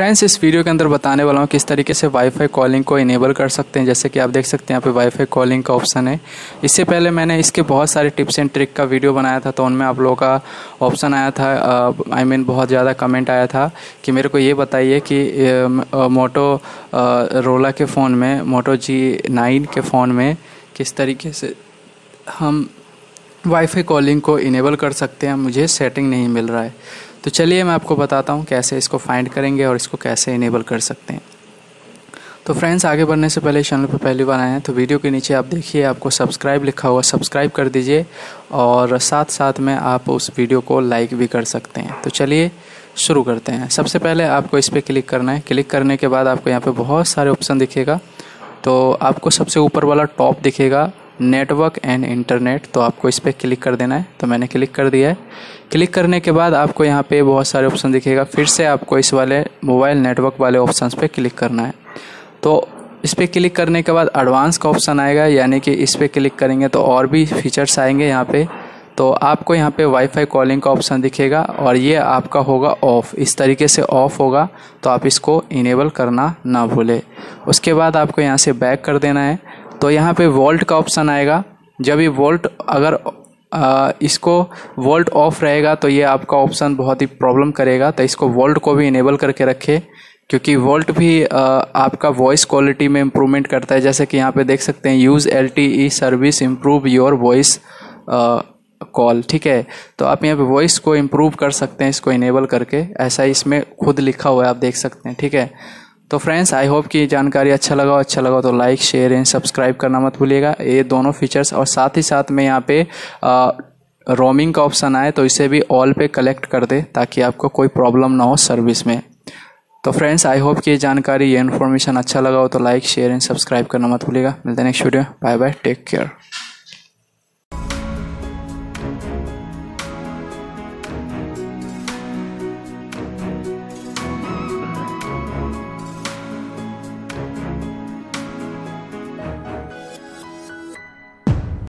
Friends, इस video के अंदर बताने वाला हूँ किस तरीके से वाईफाई कॉलिंग को इनेबल कर सकते हैं। जैसे कि आप देख सकते हैं यहाँ पे वाईफाई कॉलिंग का ऑप्शन है। इससे पहले मैंने इसके बहुत सारे टिप्स एंड ट्रिक का वीडियो बनाया था, तो उनमें आप लोगों का ऑप्शन आया था, बहुत ज़्यादा कमेंट आया था कि मेरे को ये बताइए कि मोटोरोला के फ़ोन में, मोटो G9 के फ़ोन में किस तरीके से हम वाईफाई कॉलिंग को इनेबल कर सकते हैं। मुझे सेटिंग नहीं मिल रहा है, तो चलिए मैं आपको बताता हूँ कैसे इसको फाइंड करेंगे और इसको कैसे इनेबल कर सकते हैं। तो फ्रेंड्स, आगे बढ़ने से पहले चैनल पर पहली बार आए हैं तो वीडियो के नीचे आप देखिए आपको सब्सक्राइब लिखा हुआ, सब्सक्राइब कर दीजिए और साथ साथ में आप उस वीडियो को लाइक भी कर सकते हैं। तो चलिए शुरू करते हैं। सबसे पहले आपको इस पर क्लिक करना है। क्लिक करने के बाद आपको यहाँ पर बहुत सारे ऑप्शन दिखेगा। तो आपको सबसे ऊपर वाला टॉप दिखेगा नेटवर्क एंड इंटरनेट, तो आपको इस पर क्लिक कर देना है। तो मैंने क्लिक कर दिया है। क्लिक करने के बाद आपको यहाँ पे बहुत सारे ऑप्शन दिखेगा। फिर से आपको इस वाले मोबाइल नेटवर्क वाले ऑप्शंस पे क्लिक करना है। तो इस पर क्लिक करने के बाद एडवांस का ऑप्शन आएगा, यानी कि इस पर क्लिक करेंगे तो और भी फीचर्स आएंगे यहाँ पे। तो आपको यहाँ पे वाईफाई कॉलिंग का ऑप्शन दिखेगा और ये आपका होगा ऑफ, इस तरीके से ऑफ होगा, तो आप इसको इनेबल करना ना भूले। उसके बाद आपको यहाँ से बैक कर देना है। तो यहाँ पे वोल्ट का ऑप्शन आएगा। जब ये वोल्ट अगर इसको वोल्ट ऑफ रहेगा तो ये आपका ऑप्शन बहुत ही प्रॉब्लम करेगा, तो इसको वोल्ट को भी इनेबल करके रखें, क्योंकि वोल्ट भी आपका वॉइस क्वालिटी में इम्प्रूवमेंट करता है। जैसे कि यहाँ पे देख सकते हैं, use LTE service improve your voice call, ठीक है। तो आप यहाँ पे वॉइस को इम्प्रूव कर सकते हैं इसको इनेबल करके, ऐसा इसमें खुद लिखा हुआ है, आप देख सकते हैं, ठीक है। तो फ्रेंड्स, आई होप कि ये जानकारी अच्छा लगा तो लाइक, शेयर एंड सब्सक्राइब करना मत भूलिएगा, ये दोनों फीचर्स। और साथ ही साथ में यहाँ पे रोमिंग का ऑप्शन आए तो इसे भी ऑल पे कलेक्ट कर दे, ताकि आपको कोई प्रॉब्लम ना हो सर्विस में। तो फ्रेंड्स, आई होप कि ये जानकारी, ये इन्फॉर्मेशन अच्छा लगा हो तो लाइक, शेयर एंड सब्सक्राइब करना मत भूलिएगा। मिलते हैं next video. Bye bye, take care.